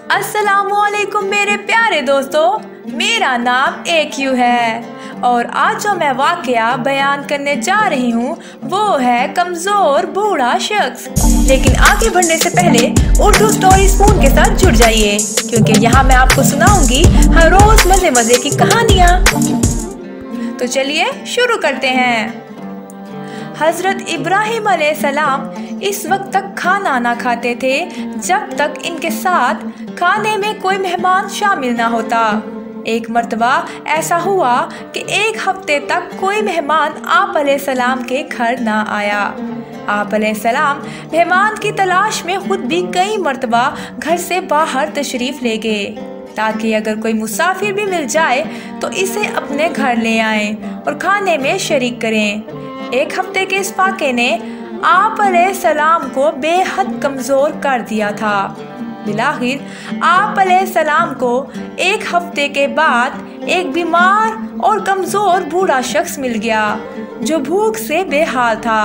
अस्सलामुअलैकुम मेरे प्यारे दोस्तों, मेरा नाम AQ है और आज जो मैं वाक़या बयान करने जा रही हूँ वो है कमज़ोर बूढ़ा शख्स। लेकिन आगे बढ़ने से पहले उर्दू स्टोरी स्पून के साथ जुड़ जाइए, क्योंकि यहाँ मैं आपको सुनाऊंगी हर रोज़ मज़े मज़े की कहानियाँ। तो चलिए शुरू करते हैं। हज़रत इब्राहिम अलैहिस्सलाम इस वक्त तक खाना ना खाते थे जब तक इनके साथ खाने में कोई मेहमान शामिल ना होता। एक मर्तबा ऐसा हुआ कि एक हफ्ते तक कोई मेहमान आप अलैहिस्सलाम के घर ना आया। आप अलैहिस्सलाम मेहमान की तलाश में खुद भी कई मर्तबा घर से बाहर तशरीफ़ ले गए, ताकि अगर कोई मुसाफिर भी मिल जाए तो इसे अपने घर ले आएं और खाने में शरीक करें। एक हफ्ते के इस फाके ने आप अलैहिस्सलाम को बेहद कमज़ोर कर दिया था। बिलाखिर आप अलैहिस्सलाम को एक हफ्ते के बाद एक बीमार और कमज़ोर बूढ़ा शख्स मिल गया जो भूख से बेहाल था।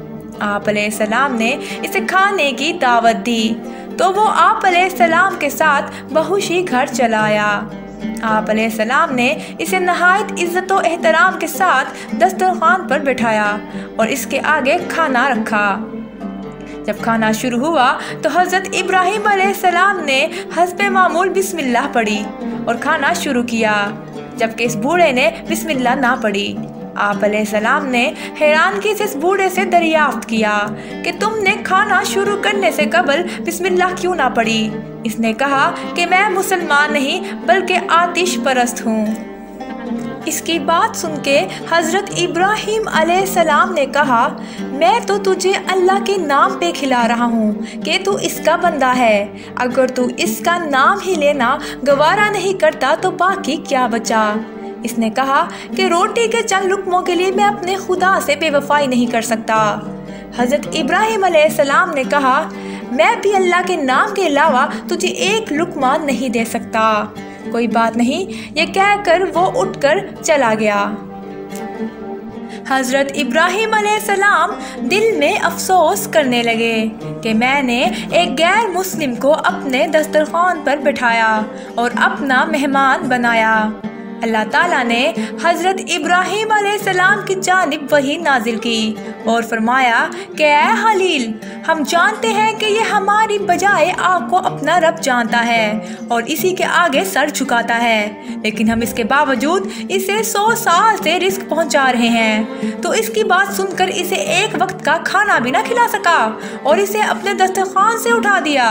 आप अलैहिस्सलाम ने इसे खाने की दावत दी तो वो आप अलैहिस्सलाम के साथ बहुशी घर चला आया। आप अलैहिस्सलाम ने इसे नहायत इज़्ज़त व एहतराम के साथ दस्तरखान पर बिठाया और इसके आगे खाना रखा। जब खाना शुरू हुआ तो हज़रत इब्राहिम अलैहिस्सलाम ने हस्बे मामूल बिस्मिल्लाह पढ़ी और खाना शुरू किया, जबकि इस बूढ़े ने बिस्मिल्लाह ना पढ़ी। आप अलैहिस्सलाम ने हैरानगी से इस बूढ़े से दरियाफ्त किया कि तुमने खाना शुरू करने से कबल बिस्मिल्लाह क्यों ना पढ़ी। इसने कहा कि मैं मुसलमान नहीं बल्कि आतिश परस्त हूँ। इसकी बात सुन के हज़रत इब्राहिम अलैहिस्सलाम ने कहा, मैं तो तुझे अल्लाह के नाम पे खिला रहा हूँ कि तू इसका बंदा है। अगर तू इसका नाम ही लेना गवारा नहीं करता तो बाकी क्या बचा। इसने कहा कि रोटी के चंद लुक़मों के लिए मैं अपने खुदा से बेवफाई नहीं कर सकता। हज़रत इब्राहिम अलैहिस्सलाम ने कहा, मैं भी अल्लाह के नाम के अलावा तुझे एक लुक़मा नहीं दे सकता। कोई बात नहीं, ये कहकर वो उठकर चला गया। हज़रत इब्राहिम अलैहिस्सलाम दिल में अफसोस करने लगे कि मैंने एक गैर मुस्लिम को अपने दस्तरखान पर बिठाया और अपना मेहमान बनाया। अल्लाह ताला ने हज़रत इब्राहिम अलैहिस्सलाम की जानिब वही नाजिल की और फरमाया कि ऐ खलील, हम जानते हैं कि ये हमारी बजाय आपको अपना रब जानता है और इसी के आगे सर झुकाता है, लेकिन हम इसके बावजूद इसे 100 साल से रिस्क पहुंचा रहे हैं। तो इसकी बात सुनकर इसे एक वक्त का खाना भी ना खिला सका और इसे अपने दस्तरखान से उठा दिया।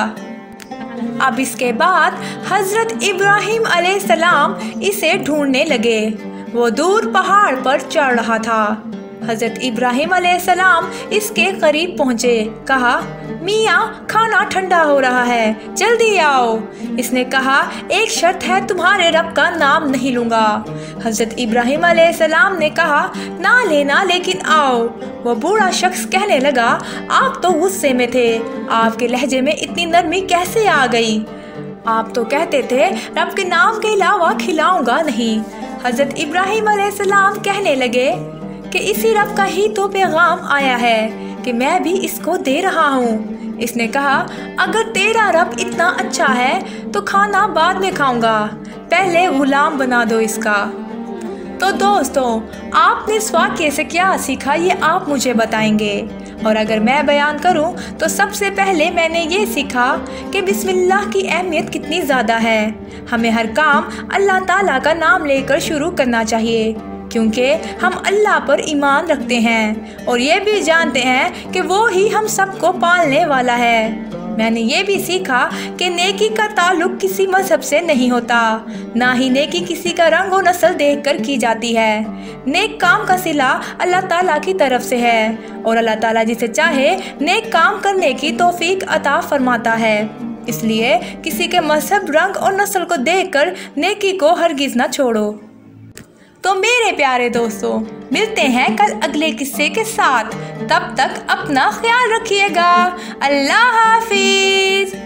अब इसके बाद हज़रत इब्राहिम अलैहिस्सलाम इसे ढूंढने लगे। वो दूर पहाड़ पर चढ़ रहा था। हज़रत इब्राहिम अलैहिस्सलाम इसके करीब पहुँचे। कहा, मियाँ खाना ठंडा हो रहा है, जल्दी आओ। इसने कहा, एक शर्त है, तुम्हारे रब का नाम नहीं लूँगा। हज़रत इब्राहिम अलैहिस्सलाम ने कहा, ना लेना लेकिन आओ। वो बूढ़ा शख्स कहने लगा, आप तो गुस्से में थे, आपके लहजे में इतनी नरमी कैसे आ गई। आप तो कहते थे रब के नाम के अलावा खिलाऊंगा नहीं। हज़रत इब्राहिम अलैहिस्सलाम कहने लगे कि इसी रब का ही तो पैगाम आया है कि मैं भी इसको दे रहा हूँ। इसने कहा, अगर तेरा रब इतना अच्छा है तो खाना बाद में खाऊंगा, पहले गुलाम बना दो इसका। तो दोस्तों, आपने इस वाक़ये से क्या सीखा ये आप मुझे बताएंगे, और अगर मैं बयान करूं तो सबसे पहले मैंने ये सीखा कि बिस्मिल्लाह की अहमियत कितनी ज़्यादा है। हमें हर काम अल्लाह ताला का नाम लेकर शुरू करना चाहिए, क्योंकि हम अल्लाह पर ईमान रखते हैं और ये भी जानते हैं कि वो ही हम सबको पालने वाला है। मैंने ये भी सीखा कि नेकी का ताल्लुक किसी मजहब से नहीं होता, ना ही नेकी किसी का रंग और नस्ल देखकर की जाती है। नेक काम का सिला अल्लाह ताला की तरफ से है और अल्लाह ताला जिसे चाहे नेक काम करने की तौफीक अता फरमाता है। इसलिए किसी के मजहब, रंग और नस्ल को देखकर नेकी को हरगिज़ ना छोड़ो। तो मेरे प्यारे दोस्तों, मिलते हैं कल अगले किस्से के साथ। तब तक अपना ख्याल रखिएगा। अल्लाह हाफिज़।